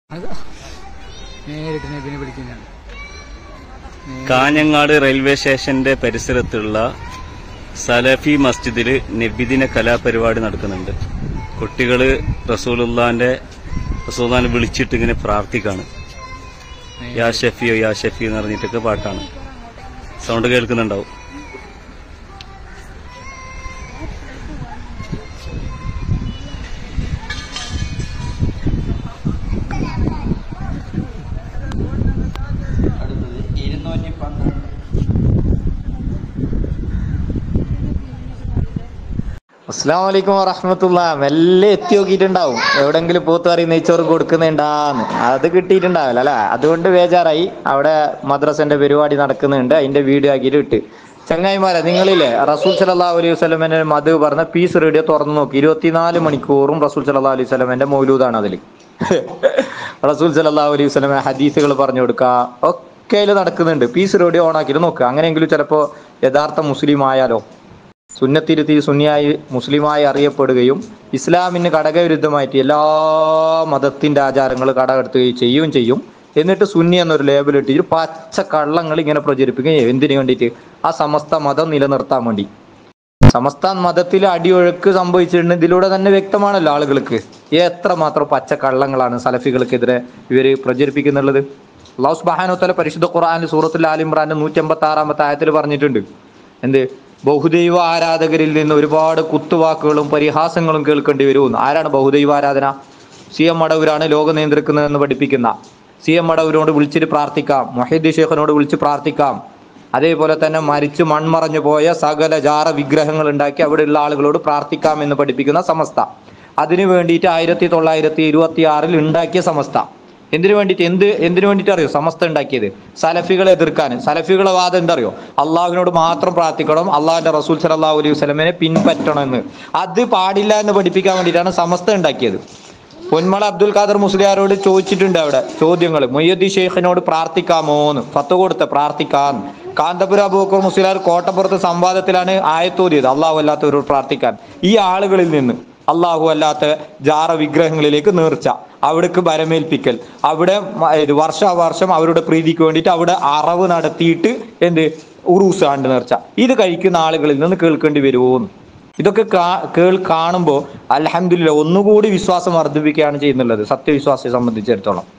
Kanhangad railway സ്റ്റേഷന്റെ പരിസരത്തുള്ള സലഫി മസ്ജിദിൽ നബിദിന കലാപരിപാടി നടക്കുന്നുണ്ട്. കുട്ടികള് റസൂലുള്ളാനെ വിളിച്ചിട്ട് ഇങ്ങനെ പ്രാർത്ഥിക്കാണ്. യാ ഷഫിയോ യാ ഷഫി എന്ന് പറഞ്ഞിട്ടൊക്കെ പാട്ടാണ്. സൗണ്ട് കേൾക്കുന്നുണ്ടാവും. അസ്സലാമു അലൈക്കും വറഹ്മത്തുള്ളാ. മെല്ലെ എത്തി നോക്കിയിട്ടുണ്ടാവും എവിടെങ്കിലും പൂത്തുകറി നെയ്ച്ചോറ് കൊടുക്കുന്നുണ്ടാന്ന്. അത് കിട്ടിയിട്ടുണ്ടാവില്ല അല്ലെ? അതുകൊണ്ട് ബേജാറായി. അവിടെ മദ്രസന്റെ പരിപാടി നടക്കുന്നുണ്ട്, അതിന്റെ വീഡിയോ ആക്കിയിട്ട് ഇട്ട്. ചങ്ങായിമാരെ, നിങ്ങളില്ലേ റസൂൽ സല്ലല്ലാഹു അലൈഹി വസല്ലമയുടെ മധു പറഞ്ഞ പീസ് റേഡിയോ തുറന്നു നോക്കി. 24 മണിക്കൂറും റസൂൽ സല്ലല്ലാഹു അലൈഹി വസല്ലമയുടെ മൗലൂദാണ് അതിൽ. റസൂൽ സല്ലല്ലാഹു അലൈഹി വസല്ലമയുടെ ഹദീസുകൾ പറഞ്ഞു കൊടുക്കുക ഒക്കെ അതിൽ നടക്കുന്നുണ്ട്. പീസ് റേഡിയോ ഓൺ ആക്കിയിട്ട് നോക്കുക. അങ്ങനെയെങ്കിലും ചിലപ്പോൾ യഥാർത്ഥ മുസ്ലിം ആയാലോ, സുന്നത്തിരുത്തി സുന്നിയായി മുസ്ലിമായി അറിയപ്പെടുകയും ഇസ്ലാമിന് ഘടകവിരുദ്ധമായിട്ട് എല്ലാ മതത്തിന്റെ ആചാരങ്ങൾ കടകെടുത്തുകയും ചെയ്യും. എന്നിട്ട് സുന്നി എന്നൊരു ലേബൽ ഇട്ടിട്ട് പച്ച കള്ളങ്ങൾ ഇങ്ങനെ പ്രചരിപ്പിക്കുകയും ചെയ്യും. എന്തിനു വേണ്ടിയിട്ട്? ആ സമസ്ത മതം നിലനിർത്താൻ വേണ്ടി. സമസ്ത മതത്തിൽ അടിയൊഴുക്ക് സംഭവിച്ചിട്ടുണ്ട്. ഇതിലൂടെ തന്നെ വ്യക്തമാണല്ലോ ആളുകൾക്ക് എത്ര മാത്രം പച്ച കള്ളങ്ങളാണ് സലഫികൾക്കെതിരെ ഇവര് പ്രചരിപ്പിക്കുന്നുള്ളത്. അല്ലാഹു സുബ്ഹാനഹു വ തആല പരിശുദ്ധ ഖുർആനിൽ സൂറത്തുൽ ആൽ ഇംറാന്റെ 186 ആയത്തിൽ പറഞ്ഞിട്ടുണ്ട്. എന്ത്? ബഹുദൈവ ആരാധകരിൽ നിന്ന് ഒരുപാട് കുത്തുവാക്കുകളും പരിഹാസങ്ങളും കേൾക്കേണ്ടി വരും. ആരാണ് ബഹുദൈവ ആരാധന? CM മടവൂരാണ് ലോകം നിയന്ത്രിക്കുന്നതെന്ന് പഠിപ്പിക്കുന്ന. CM മടവൂരോട് വിളിച്ചിട്ട് പ്രാർത്ഥിക്കാം, മുഹീദ്ദീൻ ശൈഖിനോട് വിളിച്ച് പ്രാർത്ഥിക്കാം. അതേപോലെ തന്നെ മരിച്ചു മൺമറഞ്ഞു പോയ സകല ജാറ വിഗ്രഹങ്ങൾ ഉണ്ടാക്കി അവിടെയുള്ള ആളുകളോട് പ്രാർത്ഥിക്കാം എന്ന് പഠിപ്പിക്കുന്ന സമസ്ത. അതിനു വേണ്ടിയിട്ട് 1926 ഉണ്ടാക്കിയ സമസ്ത. എന്തിനു വേണ്ടിയിട്ട് അറിയോ സമസ്ത ഉണ്ടാക്കിയത്? സലഫികളെ എതിർക്കാൻ. സലഫികളെ വാദം എന്തറിയോ? അള്ളാഹുവിനോട് മാത്രം പ്രാർത്ഥിക്കണം, അള്ളാഹിന്റെ റസൂൽ സല്ലല്ലാഹു അലൈഹി വസല്ലമയെ പിൻപറ്റണം എന്ന്. അത് പാടില്ല എന്ന് പഠിപ്പിക്കാൻ വേണ്ടിയിട്ടാണ് സമസ്ത ഉണ്ടാക്കിയത്. പൊന്മള അബ്ദുൽ ഖാദർ മുസ്ലിയാരോട് ചോദിച്ചിട്ടുണ്ട് അവിടെ ചോദ്യങ്ങൾ. മുഹ്യിദ്ദീൻ ശൈഖിനോട് പ്രാർത്ഥിക്കാമോന്ന് ഫത്വ കൊടുത്ത പ്രാർത്ഥിക്കാൻ. കാന്തപുര അബൂബക്കർ മുസ്ലിയാർ കോട്ടപ്പുറത്ത് സംവാദത്തിലാണ് ആയത്തോതിയത് അള്ളാഹു അല്ലാത്തവരോട് പ്രാർത്ഥിക്കാൻ. ഈ ആളുകളിൽ നിന്ന് അള്ളാഹു അല്ലാത്ത ജാറ വിഗ്രഹങ്ങളിലേക്ക് നേർച്ച, അവിടേക്ക് ബരമേൽപ്പിക്കൽ, അവിടെ വർഷാവർഷം അവരുടെ പ്രീതിക്ക് വേണ്ടിയിട്ട് അവിടെ അറവ് നടത്തിയിട്ട് ഉറൂസ് ആണ്ട് നേർച്ച, ഇത് കഴിക്കുന്ന ആളുകളിൽ നിന്ന് കേൾക്കേണ്ടി വരുമോന്ന്. ഇതൊക്കെ കാണുമ്പോൾ അൽഹംദുലില്ലാഹ് ഒന്നുകൂടി വിശ്വാസം വർദ്ധിപ്പിക്കുകയാണ് ചെയ്യുന്നുള്ളത് സത്യവിശ്വാസിയെ സംബന്ധിച്ചിടത്തോളം.